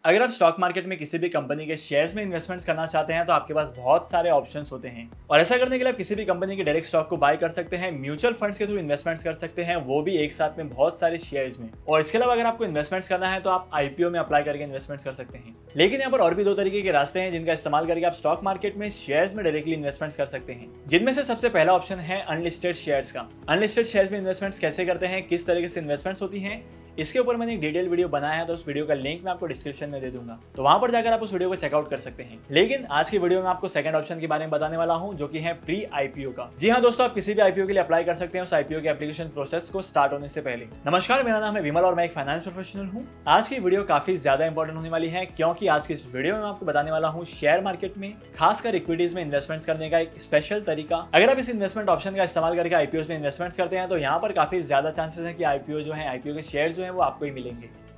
अगर आप stock market में किसी भी कंपनी के शेयर्स में इन्वेस्टमेंट्स करना चाहते हैं तो आपके पास बहुत सारे ऑप्शंस होते हैं और ऐसा करने के लिए आप किसी भी कंपनी के डायरेक्ट स्टॉक को बाय कर सकते हैं, म्यूचुअल फंड्स के थ्रू इन्वेस्टमेंट्स कर सकते हैं, वो भी एक साथ में बहुत सारे शेयर्स में। और इसके अलावा अगर आपको इन्वेस्टमेंट्स करना है तो आप आईपीओ में अप्लाई करके इन्वेस्टमेंट्स कर सकते हैं। लेकिन यहाँ पर और भी दो तरीके के रास्ते हैं जिनका इस्तेमाल करके आप स्टॉक मार्केट में शेयर्स में डायरेक्टली इन्वेस्टमेंट्स कर सकते हैं, जिनमें से सबसे पहला ऑप्शन है अनलिस्टेड शेयर्स का। अनलिस्टेड शेयर्स में इन्वेस्टमेंट्स कैसे करते हैं, किस तरीके से इन्वेस्टमेंट्स होती हैं, इसके ऊपर मैंने एक डिटेल वीडियो बनाया है, तो उस वीडियो का लिंक मैं आपको डिस्क्रिप्शन में दे दूंगा, तो वहां पर जाकर आप उस वीडियो को चेकआउट कर सकते हैं। लेकिन आज की वीडियो में आपको सेकंड ऑप्शन के बारे में बताने वाला हूं, जो कि है प्री आईपीओ का। जी हाँ दोस्तों, आप किसी भी आईपीओ के लिए अप्लाई कर सकते हैं उस आईपीओ के एप्लीकेशन प्रोसेस को स्टार्ट होने से पहले। नमस्कार, मेरा नाम है विमल और मैं एक फाइनेंस प्रोफेशनल हूँ। आज की वीडियो काफी ज्यादा इंपॉर्टेंट होने वाली है, क्योंकि आज की इस वीडियो में मैं आपको बताने वाला हूँ शेयर मार्केट में, खासकर इक्विटीज में इन्वेस्टमेंट्स करने का एक स्पेशल तरीका। अगर आप इस इन्वेस्टमेंट ऑप्शन का इस्तेमाल करके आईपीओ में इन्वेस्टमेंट्स करते हैं तो यहाँ पर काफी ज्यादा चांसेस है कि आईपीओ जो है, आईपीओ के शेयर जो है वो आपको ही मिलेंगे।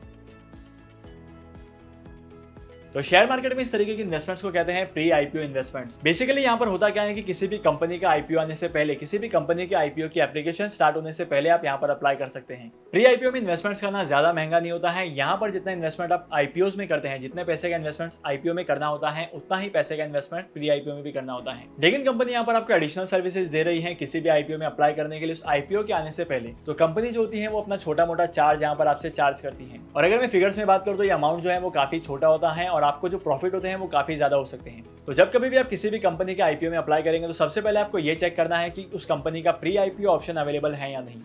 तो शेयर मार्केट में इस तरीके की इन्वेस्टमेंट्स को कहते हैं प्री आईपीओ इन्वेस्टमेंट्स। बेसिकली यहाँ पर होता क्या है कि किसी भी कंपनी का आईपीओ आने से पहले, किसी भी कंपनी के आईपीओ की एप्लीकेशन स्टार्ट होने से पहले आप यहाँ पर अप्लाई कर सकते हैं। प्री आईपीओ में इन्वेस्टमेंट्स करना ज्यादा महंगा नहीं होता है। यहाँ पर जितना इन्वेस्टमेंट आप आईपीओ में करते हैं, जितने पैसे का इन्वेस्टमेंट आईपीओ में करना होता है, उतना ही पैसे का इन्वेस्टमेंट प्री आईपीओ में भी करना होता है। लेकिन कंपनी यहाँ पर आपको एडिशनल सर्विसेज दे रही है किसी भी आईपीओ में अप्लाई करने के लिए। उस आईपीओ के आने से पहले तो कंपनी जो होती है वो अपना छोटा मोटा चार्ज यहाँ पर आपसे चार्ज करती है। और अगर मैं फिगर्स में बात करूँ तो ये अमाउंट जो है वो काफी छोटा होता है और आपको जो प्रॉफिट हैं वो काफी ज्यादा हो सकते हैं। तो जब कभी भी आप किसी भी कंपनी के आईपीओ में अप्लाई करेंगे तो सबसे पहले आपको ये चेक करना है कि उस कंपनी का प्री आईपीओ ऑप्शन अवेलेबल है या नहीं।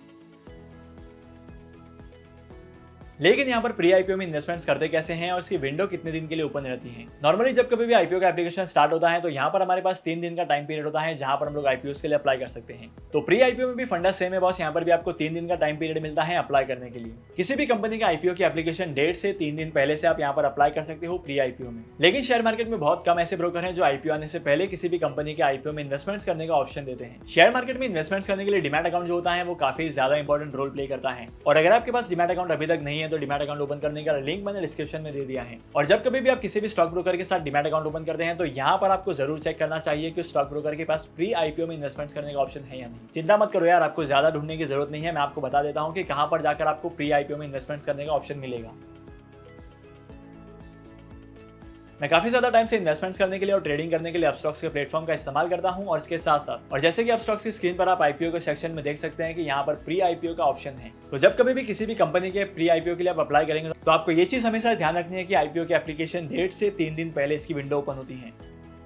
लेकिन यहाँ पर प्री आईपीओ में इन्वेस्टमेंट्स करते कैसे हैं और इसकी विंडो कितने दिन के लिए ओपन रहती है। नॉर्मली जब कभी भी आईपीओ का एप्लीकेशन स्टार्ट होता है तो यहाँ पर हमारे पास 3 दिन का टाइम पीरियड होता है जहां पर हम लोग आईपीओ के लिए अप्लाई कर सकते हैं। तो प्री आईपीओ में भी फंडा सेम है बॉस, यहाँ पर भी आपको 3 दिन का टाइम पीरियड मिलता है अप्लाई करने के लिए। किसी भी कंपनी का आईपीओ की एप्लीकेशन डेट से 3 दिन पहले से आप यहाँ पर अप्लाई कर सकते हो प्री आईपीओ में। लेकिन शेयर मार्केट में बहुत कम ऐसे ब्रोकर हैं जो आईपीओ आने से पहले किसी भी कंपनी के आईपीओ में इन्वेस्टमेंट्स करने का ऑप्शन देते हैं। शेयर मार्केट में इन्वेस्टमेंट्स करने के लिए डीमैट अकाउंट जो होता है वो काफी ज्यादा इंपॉर्टेंट रोल प्ले करता है। और अगर आपके पास डीमैट अकाउंट अभी तक नहीं है तो डीमैट अकाउंट ओपन करने का लिंक मैंने डिस्क्रिप्शन में दे दिया है। और जब कभी भी आप किसी भी स्टॉक ब्रोकर के साथ डीमैट अकाउंट ओपन करते हैं तो यहाँ पर आपको जरूर चेक करना चाहिए कि स्टॉक ब्रोकर के पास प्री आईपीओ में इन्वेस्टमेंट्स करने का ऑप्शन है या नहीं। चिंता मत करो यार, आपको ज्यादा ढूंढने की जरूरत नहीं है। मैं आपको बता देता हूँ कि कहां पर जाकर आपको प्री आईपीओ में इन्वेस्टमेंट्स करने का ऑप्शन मिलेगा। मैं काफी ज्यादा टाइम से इन्वेस्टमेंट्स करने के लिए और ट्रेडिंग करने के लिए अपस्टॉक्स के प्लेटफॉर्म का इस्तेमाल करता हूं और इसके साथ साथ, और जैसे कि अपस्टॉक्स की स्क्रीन पर आप आईपीओ के सेक्शन में देख सकते हैं कि यहाँ पर प्री आईपीओ का ऑप्शन है। तो जब कभी भी किसी भी कंपनी के प्री आईपीओ के लिए आप अप्लाई करेंगे तो आपको ये चीज हमेशा ध्यान रखनी है कि आईपीओ की एप्लीकेशन डेट से 3 दिन पहले इसकी विंडो ओपन होती है।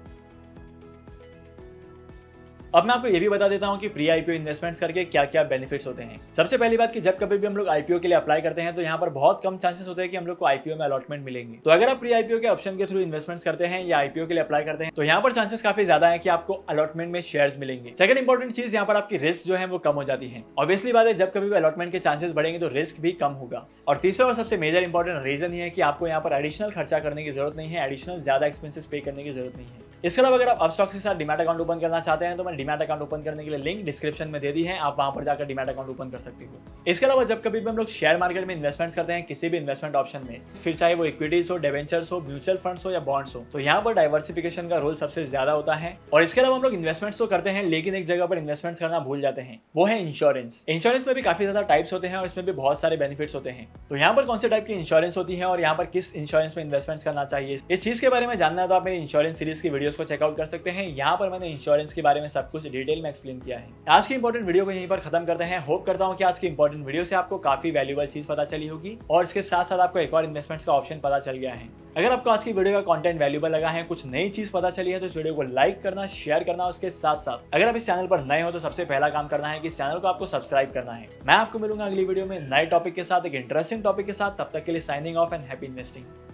अब मैं आपको ये भी बता देता हूं कि प्री आईपीओ इन्वेस्टमेंट्स करके क्या क्या बेनिफिट्स होते हैं। सबसे पहली बात कि जब कभी भी हम लोग आईपीओ के लिए अप्लाई करते हैं तो यहाँ पर बहुत कम चांसेस होते हैं कि हम लोग को आईपीओ में अलॉटमेंट मिलेंगे। तो अगर आप प्री आईपीओ के ऑप्शन के थ्रू इन्वेस्टमेंट्स करते हैं या आईपीओ के लिए अप्लाई करते हैं तो यहाँ पर चांसेस काफी ज्यादा है कि आपको अलॉटमेंट में शेयर्स मिलेंगे। सेकंड इंपॉर्टेंट चीज, यहाँ पर आपकी रिस्क जो है वो कम हो जाती है। ऑब्वियसली बात है, जब कभी भी अलॉटमेंट के चांसेस बढ़ेंगे तो रिस्क भी कम होगा। और तीसरा और सबसे मेजर इंपॉर्टेंट रीजन ये है कि आपको यहाँ पर एडिशनल खर्चा करने की जरूरत नहीं है, एडिशनल ज्यादा एक्सपेंसेस पे करने की जरूरत नहीं है। इसके अलावा अगर आप अपस्टॉक्स के साथ डीमैट अकाउंट ओपन करना चाहते हैं तो मैं डीमैट अकाउंट ओपन करने के लिए लिंक डिस्क्रिप्शन में दे दी है, आप वहां पर जाकर डीमैट अकाउंट ओपन कर सकते हो। इसके अलावा जब कभी भी हम लोग शेयर मार्केट में इन्वेस्टमेंट्स करते हैं किसी भी इन्वेस्टमेंट ऑप्शन में, फिर चाहे वो इक्विटीज हो, डिवेंचर्स हो, म्यूचुअल फंड्स हो या बॉन्ड्स हो, तो यहाँ पर डाइवर्सिफिकेशन का रोल सबसे ज्यादा होता है। और इसके अलावा हम लोग इन्वेस्टमेंट्स तो करते हैं लेकिन एक जगह पर इन्वेस्टमेंट्स करना भूल जाते हैं, वो है इंश्योरेंस। इंश्योरेंस में भी काफी ज्यादा टाइप्स होते हैं और इसमें भी बहुत सारे बेनिफिट्स होते हैं। तो यहाँ पर कौन से टाइप की इंश्योरेंस होती है और यहाँ पर किस इंश्योरेंस में इन्वेस्टमेंट्स करना चाहिए, इस चीज के बारे में जानना है तो आप मेरी इंश्योरेंस सीरीज की वीडियोस को चेकआउट कर सकते हैं। यहाँ पर मैंने इंश्योरेंस के बारे में सब कुछ डिटेल में एक्सप्लेन किया है। आज की इंपॉर्टेंट वीडियो को यहीं पर खत्म करते हैं। होप करता हूं कि आज की इंपॉर्टेंट वीडियो से आपको काफी वैल्यूएबल चीज पता चली होगी और इसके साथ साथ आपको एक और इन्वेस्टमेंट्स का ऑप्शन पता चल गया है। अगर आपको आज की वीडियो का कंटेंट वैल्यूएबल लगा है, कुछ नई चीज पता चली है, तो इस वीडियो को लाइक करना, शेयर करना। उसके साथ साथ अगर आप इस चैनल पर नए हो तो सबसे पहला काम करना है कि इस चैनल को आपको सब्सक्राइब करना है। मैं आपको मिलूंगा अगली वीडियो में नए टॉपिक के साथ, एक इंटरेस्टिंग टॉपिक के साथ। तब तक के लिए signing off and happy investing.